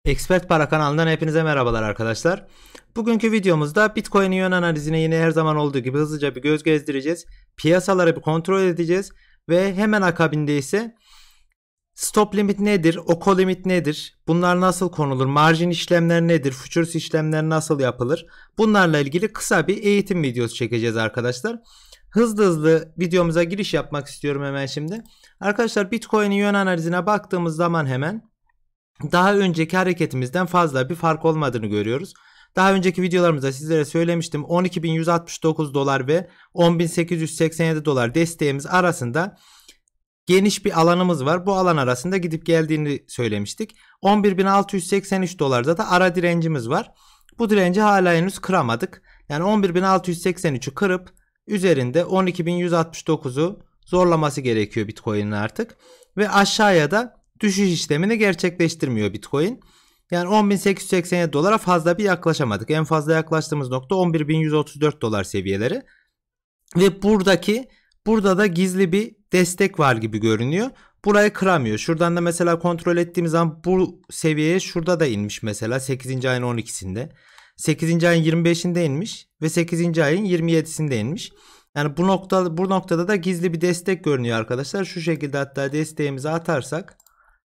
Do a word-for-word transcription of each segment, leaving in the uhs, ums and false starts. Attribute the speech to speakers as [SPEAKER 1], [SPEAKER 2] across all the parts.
[SPEAKER 1] Expert Para kanalından hepinize merhabalar arkadaşlar. Bugünkü videomuzda Bitcoin'in yön analizine yine her zaman olduğu gibi hızlıca bir göz gezdireceğiz. Piyasaları bir kontrol edeceğiz ve hemen akabinde ise stop limit nedir, oko limit nedir, bunlar nasıl konulur, marjin işlemler nedir, futures işlemler nasıl yapılır, bunlarla ilgili kısa bir eğitim videosu çekeceğiz arkadaşlar. Hızlı hızlı videomuza giriş yapmak istiyorum hemen şimdi. Arkadaşlar Bitcoin'in yön analizine baktığımız zaman hemen daha önceki hareketimizden fazla bir fark olmadığını görüyoruz. Daha önceki videolarımızda sizlere söylemiştim, on iki bin yüz altmış dokuz dolar ve on bin sekiz yüz seksen yedi dolar desteğimiz arasında geniş bir alanımız var. Bu alan arasında gidip geldiğini söylemiştik. on bir bin altı yüz seksen üç dolarda da ara direncimiz var. Bu direnci hala henüz kıramadık. Yani on bir bin altı yüz seksen üçü kırıp üzerinde on iki bin yüz altmış dokuzu zorlaması gerekiyor Bitcoin'in artık. Ve aşağıya da düşüş işlemini gerçekleştirmiyor Bitcoin. Yani on bin sekiz yüz seksen yedi dolara fazla bir yaklaşamadık. En fazla yaklaştığımız nokta on bir bin yüz otuz dört dolar seviyeleri. Ve buradaki burada da gizli bir destek var gibi görünüyor. Burayı kıramıyor. Şuradan da mesela kontrol ettiğimiz zaman bu seviyeye şurada da inmiş mesela sekizinci ayın on ikisinde. sekizinci ayın yirmi beşinde inmiş ve sekizinci ayın yirmi yedisinde inmiş. Yani bu nokta bu noktada da gizli bir destek görünüyor arkadaşlar. Şu şekilde hatta desteğimizi atarsak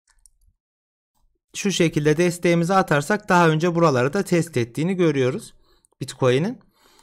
[SPEAKER 1] Şu şekilde desteğimizi atarsak daha önce buraları da test ettiğini görüyoruz. Bitcoin'in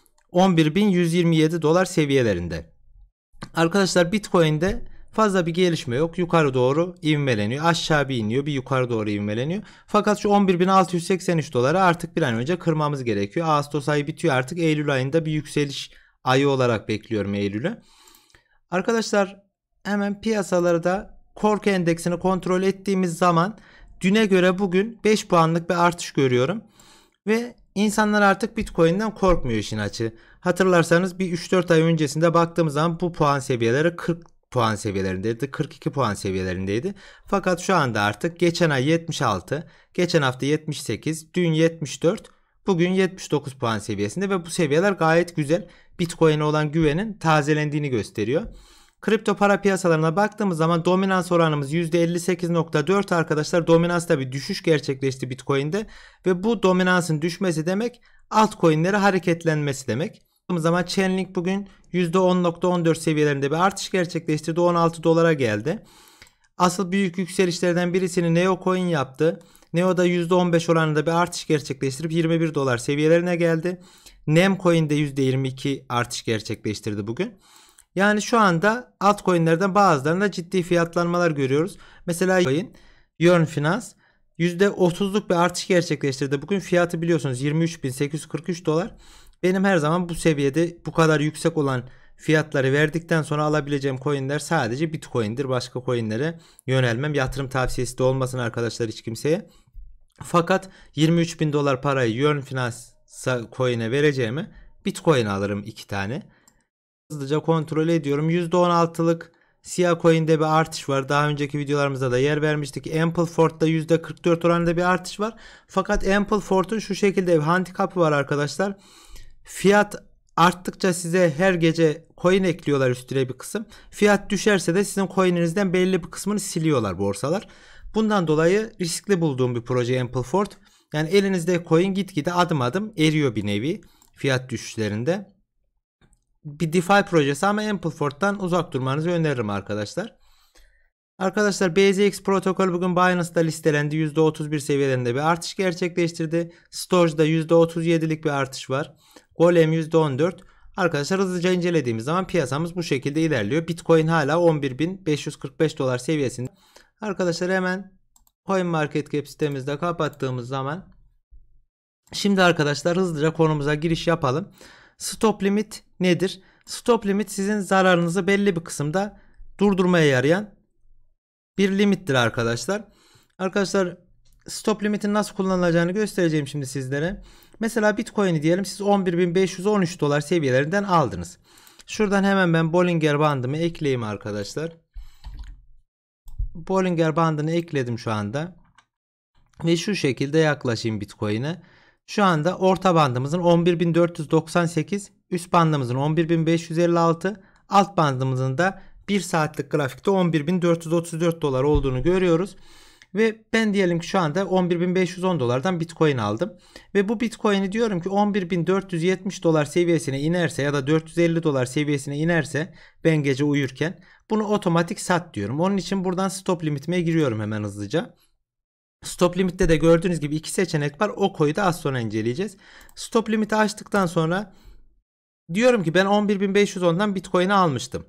[SPEAKER 1] on bir bin yüz yirmi yedi dolar seviyelerinde. Arkadaşlar Bitcoin'de fazla bir gelişme yok. Yukarı doğru ivmeleniyor. Aşağı bir iniyor, bir yukarı doğru ivmeleniyor. Fakat şu on bir bin altı yüz seksen üç doları artık bir an önce kırmamız gerekiyor. Ağustos ayı bitiyor artık. Eylül ayında bir yükseliş ayı olarak bekliyorum Eylül'ü. Arkadaşlar hemen piyasalarda korku endeksini kontrol ettiğimiz zaman düne göre bugün beş puanlık bir artış görüyorum. Ve insanlar artık Bitcoin'den korkmuyor işin açığı. Hatırlarsanız bir üç dört ay öncesinde baktığımız zaman bu puan seviyeleri kırk puan seviyelerindeydi. kırk iki puan seviyelerindeydi. Fakat şu anda artık geçen ay yetmiş altı, geçen hafta yetmiş sekiz, dün yetmiş dört, bugün yetmiş dokuz puan seviyesinde ve bu seviyeler gayet güzel. Bitcoin'e olan güvenin tazelendiğini gösteriyor. Kripto para piyasalarına baktığımız zaman dominans oranımız yüzde elli sekiz nokta dört arkadaşlar. Dominansta bir düşüş gerçekleşti Bitcoin'de ve bu dominansın düşmesi demek altcoin'lere hareketlenmesi demek. Baktığımız zaman Chainlink bugün yüzde on nokta on dört seviyelerinde bir artış gerçekleştirdi. on altı dolara geldi. Asıl büyük yükselişlerden birisini Neocoin yaptı. Neo'da yüzde on beş oranında bir artış gerçekleştirip yirmi bir dolar seviyelerine geldi. Nemcoin de yüzde yirmi iki artış gerçekleştirdi bugün. Yani şu anda altcoin'lerden bazılarında ciddi fiyatlanmalar görüyoruz. Mesela Yearn Finance yüzde otuzluk bir artış gerçekleştirdi. Bugün fiyatı biliyorsunuz yirmi üç bin sekiz yüz kırk üç dolar. Benim her zaman bu seviyede bu kadar yüksek olan fiyatları verdikten sonra alabileceğim coin'ler sadece Bitcoin'dir. Başka coin'lere yönelmem. Yatırım tavsiyesi de olmasın arkadaşlar hiç kimseye. Fakat yirmi üç bin dolar parayı Yearn Finance coin'e vereceğime Bitcoin alırım iki tane. Hızlıca kontrol ediyorum. yüzde on altılık Sia Coin'de bir artış var. Daha önceki videolarımızda da yer vermiştik. Ampleford'da yüzde kırk dört oranında bir artış var. Fakat Ampleford'un şu şekilde bir handikapı var arkadaşlar. Fiyat arttıkça size her gece coin ekliyorlar üstüne bir kısım. Fiyat düşerse de sizin coin'inizden belli bir kısmını siliyorlar borsalar. Bundan dolayı riskli bulduğum bir proje Ampleford. Yani elinizde coin gitgide adım adım eriyor bir nevi fiyat düşüşlerinde. Bir DeFi projesi ama Ampleford'dan uzak durmanızı öneririm arkadaşlar. Arkadaşlar B Z X protokol bugün Binance'da listelendi. yüzde otuz bir seviyelerinde bir artış gerçekleştirdi. Storage'da yüzde otuz yedilik bir artış var. Golem yüzde on dört. Arkadaşlar hızlıca incelediğimiz zaman piyasamız bu şekilde ilerliyor. Bitcoin hala on bir bin beş yüz kırk beş dolar seviyesinde. Arkadaşlar hemen CoinMarketCap sitemizde kapattığımız zaman şimdi arkadaşlar hızlıca konumuza giriş yapalım. Stop limit nedir? Stop limit sizin zararınızı belli bir kısımda durdurmaya yarayan bir limittir arkadaşlar. Arkadaşlar stop limitin nasıl kullanılacağını göstereceğim şimdi sizlere. Mesela Bitcoin'i diyelim siz on bir bin beş yüz on üç dolar seviyelerinden aldınız. Şuradan hemen ben Bollinger bandımı ekleyeyim arkadaşlar. Bollinger bandını ekledim şu anda. Ve şu şekilde yaklaşayım Bitcoin'e. Şu anda orta bandımızın on bir bin dört yüz doksan sekiz, üst bandımızın on bir bin beş yüz elli altı, alt bandımızın da bir saatlik grafikte on bir bin dört yüz otuz dört dolar olduğunu görüyoruz. Ve ben diyelim ki şu anda on bir bin beş yüz on dolardan Bitcoin aldım. Ve bu Bitcoin'i diyorum ki on bir bin dört yüz yetmiş dolar seviyesine inerse ya da dört yüz elli dolar seviyesine inerse ben gece uyurken bunu otomatik sat diyorum. Onun için buradan stop limitime giriyorum hemen hızlıca. Stop limitte de gördüğünüz gibi iki seçenek var. O koyu da az sonra inceleyeceğiz. Stop limiti açtıktan sonra diyorum ki ben on bir bin beş yüz ondan Bitcoin'i almıştım.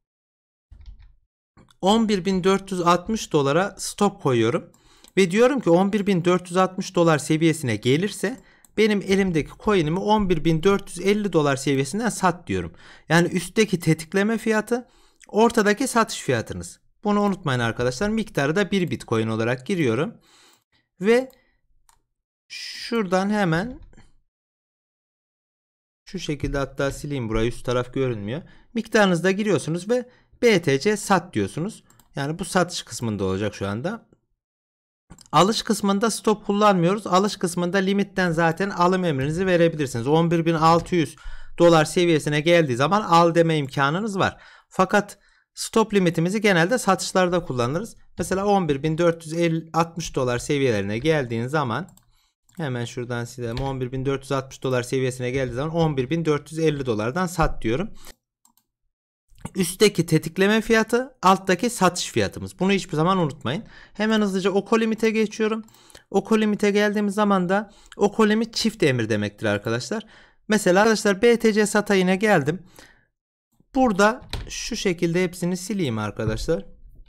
[SPEAKER 1] on bir bin dört yüz altmış dolara stop koyuyorum. Ve diyorum ki on bir bin dört yüz altmış dolar seviyesine gelirse benim elimdeki coin'imi on bir bin dört yüz elli dolar seviyesinden sat diyorum. Yani üstteki tetikleme fiyatı, ortadaki satış fiyatınız. Bunu unutmayın arkadaşlar. Miktarı da bir Bitcoin olarak giriyorum. Ve şuradan hemen şu şekilde, hatta sileyim burayı, üst taraf görünmüyor. Miktarınızı da giriyorsunuz ve B T C sat diyorsunuz. Yani bu satış kısmında olacak şu anda. Alış kısmında stop kullanmıyoruz. Alış kısmında limitten zaten alım emrinizi verebilirsiniz. on bir bin altı yüz dolar seviyesine geldiği zaman al deme imkanınız var. Fakat stop limitimizi genelde satışlarda kullanırız. Mesela on bir bin dört yüz altmış dolar seviyelerine geldiğin zaman hemen şuradan silelim. on bir bin dört yüz altmış dolar seviyesine geldiği zaman on bir bin dört yüz elli dolardan sat diyorum. Üstteki tetikleme fiyatı, alttaki satış fiyatımız. Bunu hiçbir zaman unutmayın. Hemen hızlıca Oko Limit'e geçiyorum. Oko Limit'e geldiğimiz zaman da Oko Limit çift emir demektir arkadaşlar. Mesela arkadaşlar B T C SATA yine geldim. Burada şu şekilde hepsini sileyim arkadaşlar.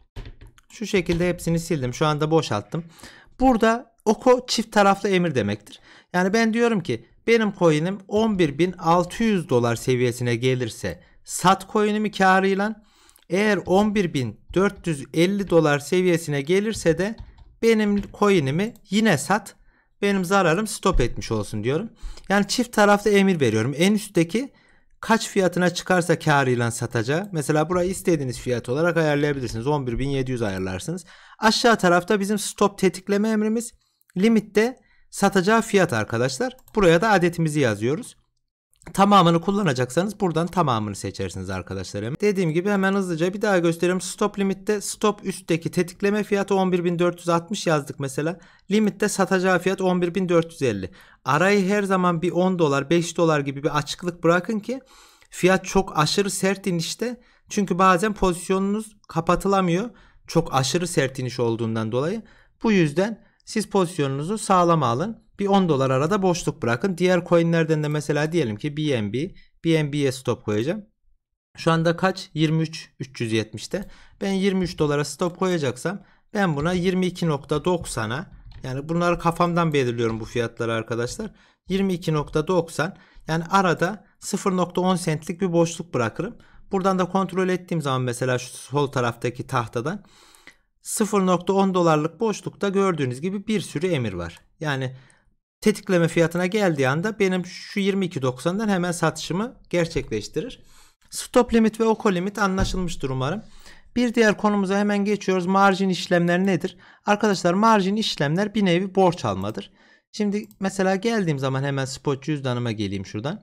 [SPEAKER 1] Şu şekilde hepsini sildim. Şu anda boşalttım. Burada Oko çift taraflı emir demektir. Yani ben diyorum ki benim coin'im on bir bin altı yüz dolar seviyesine gelirse sat coin'imi karıyla, eğer on bir bin dört yüz elli dolar seviyesine gelirse de benim coin'imi yine sat, benim zararım stop etmiş olsun diyorum. Yani çift taraflı emir veriyorum. En üstteki kaç fiyatına çıkarsa karıyla satacağı. Mesela burayı istediğiniz fiyat olarak ayarlayabilirsiniz. on bir bin yedi yüz ayarlarsınız. Aşağı tarafta bizim stop tetikleme emrimiz. Limitte satacağı fiyat arkadaşlar. Buraya da adetimizi yazıyoruz. Tamamını kullanacaksanız buradan tamamını seçersiniz arkadaşlar. Dediğim gibi hemen hızlıca bir daha gösteriyorum. Stop limitte stop üstteki tetikleme fiyatı on bir bin dört yüz altmış yazdık mesela. Limitte satacağı fiyat on bir bin dört yüz elli. Arayı her zaman bir on dolar beş dolar gibi bir açıklık bırakın ki fiyat çok aşırı sert inişte. Çünkü bazen pozisyonunuz kapatılamıyor. Çok aşırı sert iniş olduğundan dolayı. Bu yüzden siz pozisyonunuzu sağlam alın. Bir on dolar arada boşluk bırakın. Diğer coinlerden de mesela diyelim ki B N B. B N B'ye stop koyacağım. Şu anda kaç? yirmi üç bin üç yüz yetmişte. Ben yirmi üç dolara stop koyacaksam ben buna yirmi iki nokta doksana, yani bunları kafamdan belirliyorum bu fiyatları arkadaşlar. yirmi iki nokta doksan, yani arada sıfır nokta on centlik bir boşluk bırakırım. Buradan da kontrol ettiğim zaman mesela şu sol taraftaki tahtadan sıfır nokta on dolarlık boşlukta gördüğünüz gibi bir sürü emir var. Yani tetikleme fiyatına geldiği anda benim şu yirmi iki doksandan hemen satışımı gerçekleştirir. Stop limit ve Oko limit anlaşılmıştır umarım. Bir diğer konumuza hemen geçiyoruz. Marjin işlemler nedir? Arkadaşlar marjin işlemler bir nevi borç almadır. Şimdi mesela geldiğim zaman hemen spot cüzdanıma geleyim şuradan.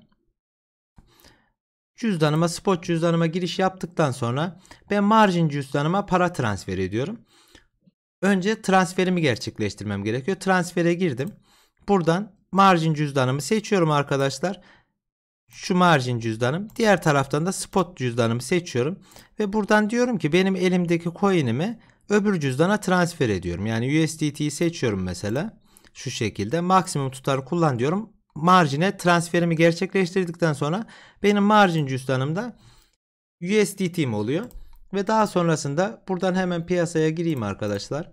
[SPEAKER 1] Cüzdanıma, spot cüzdanıma giriş yaptıktan sonra ben marjin cüzdanıma para transfer ediyorum. Önce transferimi gerçekleştirmem gerekiyor. Transfere girdim. Buradan marjin cüzdanımı seçiyorum arkadaşlar. Şu marjin cüzdanım. Diğer taraftan da spot cüzdanımı seçiyorum. Ve buradan diyorum ki benim elimdeki coin'imi öbür cüzdana transfer ediyorum. Yani U S D T'yi seçiyorum mesela. Şu şekilde maksimum tutar kullan diyorum. Marjine transferimi gerçekleştirdikten sonra benim marjin cüzdanımda U S D T'm oluyor. Ve daha sonrasında buradan hemen piyasaya gireyim arkadaşlar.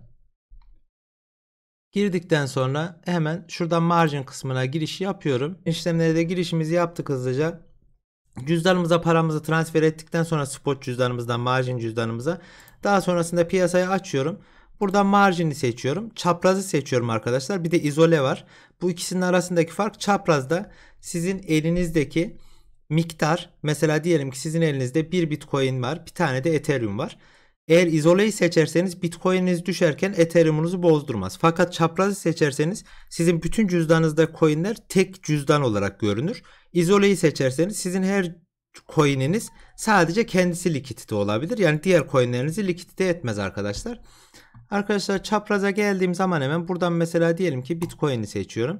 [SPEAKER 1] Girdikten sonra hemen şuradan margin kısmına giriş yapıyorum. İşlemlere de girişimizi yaptık hızlıca. Cüzdanımıza paramızı transfer ettikten sonra spot cüzdanımızdan margin cüzdanımıza. Daha sonrasında piyasayı açıyorum. Buradan marjini seçiyorum. Çaprazı seçiyorum arkadaşlar. Bir de izole var. Bu ikisinin arasındaki fark, çaprazda sizin elinizdeki miktar. Mesela diyelim ki sizin elinizde bir Bitcoin var. Bir tane de Ethereum var. Eğer izoleyi seçerseniz Bitcoin'iniz düşerken Ethereum'unuzu bozdurmaz. Fakat çaprazı seçerseniz sizin bütün cüzdanınızda coinler tek cüzdan olarak görünür. İzoleyi seçerseniz sizin her coin'iniz sadece kendisi likidite olabilir. Yani diğer coin'lerinizi likidite etmez arkadaşlar. Arkadaşlar çapraza geldiğim zaman hemen buradan mesela diyelim ki Bitcoin'i seçiyorum.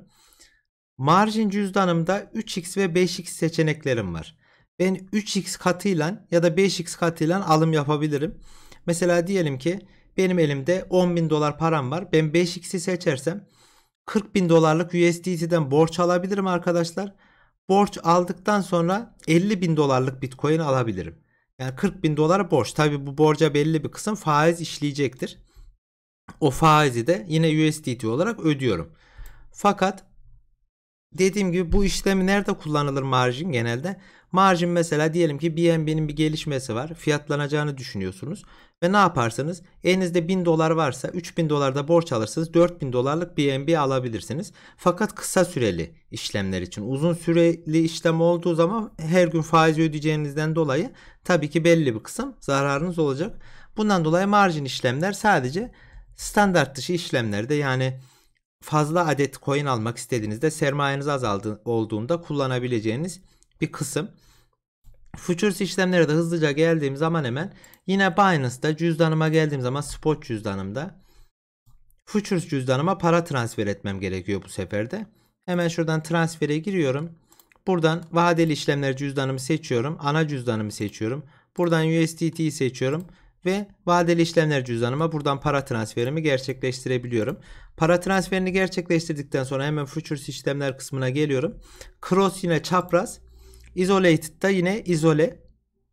[SPEAKER 1] Margin cüzdanımda üç x ve beş x seçeneklerim var. Ben üç x katıyla ya da beş x katıyla alım yapabilirim. Mesela diyelim ki benim elimde on bin dolar param var. Ben beş x'i seçersem kırk bin dolarlık U S D T'den borç alabilirim arkadaşlar. Borç aldıktan sonra elli bin dolarlık Bitcoin alabilirim. Yani kırk bin dolar borç. Tabi bu borca belli bir kısım faiz işleyecektir. O faizi de yine U S D T olarak ödüyorum. Fakat dediğim gibi bu işlemi nerede kullanılır margin genelde? Margin mesela diyelim ki B N B'nin bir gelişmesi var. Fiyatlanacağını düşünüyorsunuz. Ve ne yaparsınız? Elinizde bin dolar varsa üç bin dolarda borç alırsınız. dört bin dolarlık B N B alabilirsiniz. Fakat kısa süreli işlemler için. Uzun süreli işlem olduğu zaman her gün faiz ödeyeceğinizden dolayı tabii ki belli bir kısım zararınız olacak. Bundan dolayı margin işlemler sadece standart dışı işlemlerde, yani fazla adet coin almak istediğinizde, sermayeniz azaldı olduğunda kullanabileceğiniz bir kısım. Futures işlemlere de hızlıca geldiğim zaman hemen yine Binance'da cüzdanıma geldiğim zaman spot cüzdanımda Futures cüzdanıma para transfer etmem gerekiyor bu sefer de. Hemen şuradan transfere giriyorum. Buradan vadeli işlemler cüzdanımı seçiyorum. Ana cüzdanımı seçiyorum. Buradan U S D T'yi seçiyorum. Ve vadeli işlemler cüzdanıma buradan para transferimi gerçekleştirebiliyorum. Para transferini gerçekleştirdikten sonra hemen Futures işlemler kısmına geliyorum. Cross yine çapraz. Isolated da yine izole.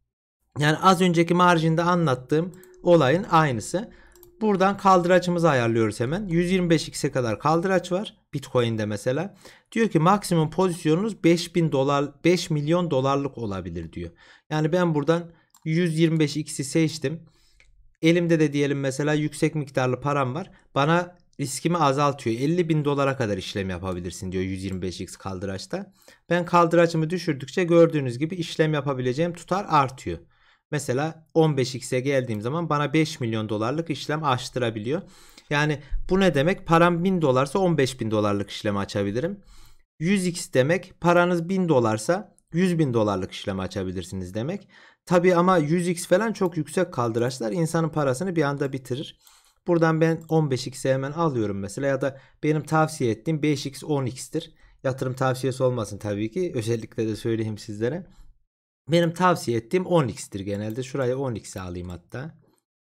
[SPEAKER 1] Yani az önceki marjinde anlattığım olayın aynısı. Buradan kaldıracımızı ayarlıyoruz hemen. yüz yirmi beş x'e kadar kaldıraç var Bitcoin'de mesela. Diyor ki maksimum pozisyonunuz beş bin dolar, beş milyon dolarlık olabilir diyor. Yani ben buradan yüz yirmi beş x'i seçtim. Elimde de diyelim mesela yüksek miktarlı param var. Bana riskimi azaltıyor. elli bin dolara kadar işlem yapabilirsin diyor yüz yirmi beş x kaldıraçta. Ben kaldıraçımı düşürdükçe gördüğünüz gibi işlem yapabileceğim tutar artıyor. Mesela on beş x'e geldiğim zaman bana beş milyon dolarlık işlem açtırabiliyor. Yani bu ne demek? Param bin dolarsa on beş bin dolarlık işlem açabilirim. yüz x demek paranız bin dolarsa yüz bin dolarlık işlem açabilirsiniz demek. Tabi ama yüz x falan çok yüksek kaldıraçlar insanın parasını bir anda bitirir. Buradan ben on beş x'e hemen alıyorum mesela, ya da benim tavsiye ettiğim beş x on x'tir. Yatırım tavsiyesi olmasın tabii ki, özellikle de söyleyeyim sizlere. Benim tavsiye ettiğim on x'tir genelde. Şuraya on x'e alayım hatta.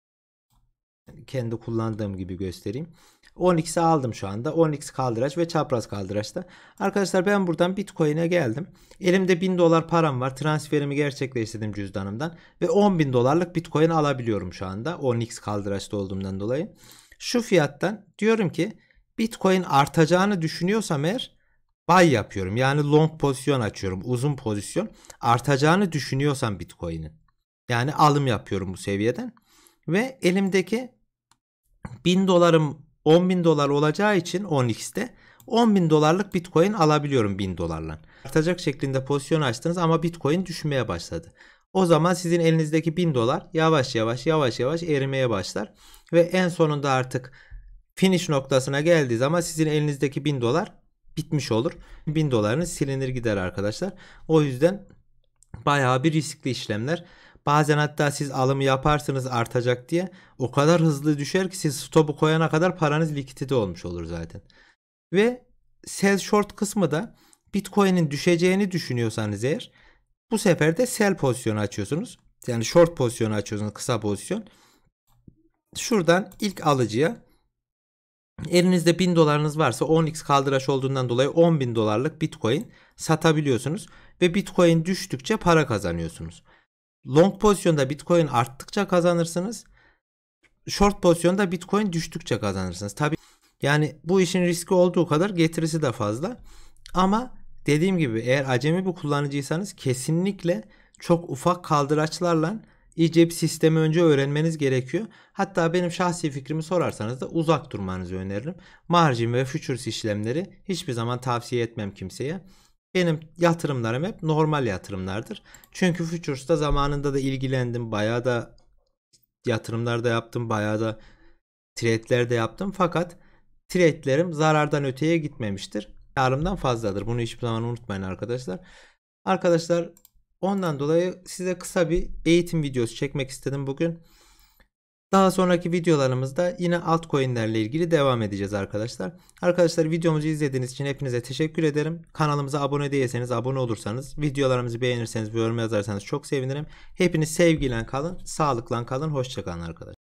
[SPEAKER 1] Kendi kullandığım gibi göstereyim. on x'e aldım şu anda. on x kaldıraç ve çapraz kaldıraçta. Arkadaşlar ben buradan Bitcoin'e geldim. Elimde bin dolar param var. Transferimi gerçekleştirdim cüzdanımdan. Ve on bin dolarlık Bitcoin alabiliyorum şu anda. on x kaldıraçta olduğumdan dolayı. Şu fiyattan diyorum ki Bitcoin artacağını düşünüyorsam eğer buy yapıyorum. Yani long pozisyon açıyorum. Uzun pozisyon. Artacağını düşünüyorsam Bitcoin'in. Yani alım yapıyorum bu seviyeden. Ve elimdeki bin dolarım on bin dolar olacağı için on x'te on bin dolarlık Bitcoin alabiliyorum bin dolarla. Artacak şeklinde pozisyon açtınız ama Bitcoin düşmeye başladı. O zaman sizin elinizdeki bin dolar yavaş yavaş yavaş yavaş erimeye başlar. Ve en sonunda artık finish noktasına geldiği zaman sizin elinizdeki bin dolar bitmiş olur. bin dolarınız silinir gider arkadaşlar. O yüzden bayağı bir riskli işlemler. Bazen hatta siz alımı yaparsınız artacak diye, o kadar hızlı düşer ki siz stopu koyana kadar paranız likidite olmuş olur zaten. Ve sell short kısmı da Bitcoin'in düşeceğini düşünüyorsanız eğer, bu sefer de sell pozisyonu açıyorsunuz. Yani short pozisyonu açıyorsunuz, kısa pozisyon. Şuradan ilk alıcıya, elinizde bin dolarınız varsa on x kaldıraç olduğundan dolayı on bin dolarlık Bitcoin satabiliyorsunuz. Ve Bitcoin düştükçe para kazanıyorsunuz. Long pozisyonda Bitcoin arttıkça kazanırsınız. Short pozisyonda Bitcoin düştükçe kazanırsınız. Tabii yani bu işin riski olduğu kadar getirisi de fazla. Ama dediğim gibi eğer acemi bir kullanıcıysanız kesinlikle çok ufak kaldıraçlarla iyice bir sistemi önce öğrenmeniz gerekiyor. Hatta benim şahsi fikrimi sorarsanız da uzak durmanızı öneririm. Margin ve futures işlemleri hiçbir zaman tavsiye etmem kimseye. Benim yatırımlarım hep normal yatırımlardır. Çünkü Futures'ta zamanında da ilgilendim. Bayağı da yatırımlar da yaptım. Bayağı da trade'ler de yaptım. Fakat trade'lerim zarardan öteye gitmemiştir. Karımdan fazladır. Bunu hiçbir zaman unutmayın arkadaşlar. Arkadaşlar Ondan dolayı size kısa bir eğitim videosu çekmek istedim bugün. Daha sonraki videolarımızda yine altcoin'lerle ilgili devam edeceğiz arkadaşlar. Arkadaşlar videomuzu izlediğiniz için hepinize teşekkür ederim. Kanalımıza abone değilseniz abone olursanız, videolarımızı beğenirseniz ve yorum yazarsanız çok sevinirim. Hepiniz sevgiyle kalın, sağlıkla kalın, hoşça kalın arkadaşlar.